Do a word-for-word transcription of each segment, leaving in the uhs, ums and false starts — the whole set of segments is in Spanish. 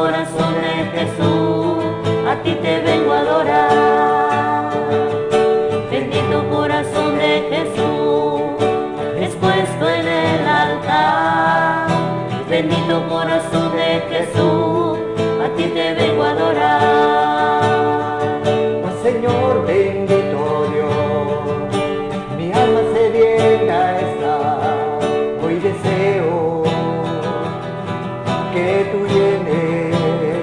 corazón de Jesús, a ti te vengo a adorar. Bendito corazón de Jesús, expuesto en el altar. Bendito corazón de Jesús, a ti te vengo a adorar. Oh Señor bendito Dios, mi alma sedienta está. Hoy deseo que tú llenes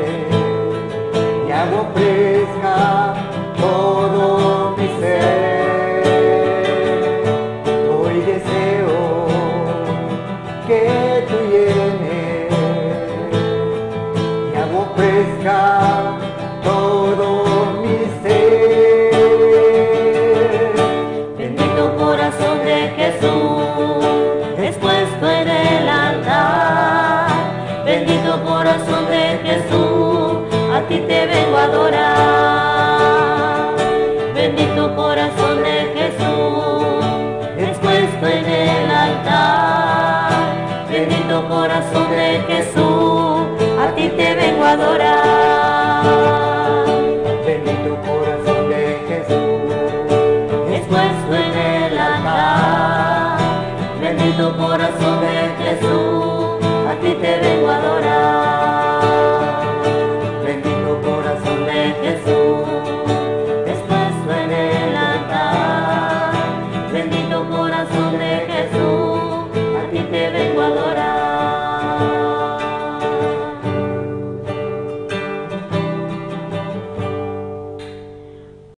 y agua fresca todo mi ser. Hoy deseo que tú llenes y agua fresca todo mi ser. Bendito corazón de Jesús, expuesto en el altar. Bendito corazón de Jesús, a ti te vengo a adorar. Bendito corazón de Jesús, expuesto en el altar. Bendito corazón de Jesús, a ti te vengo a adorar. Bendito corazón de Jesús, Expuesto en el altar. Bendito corazón de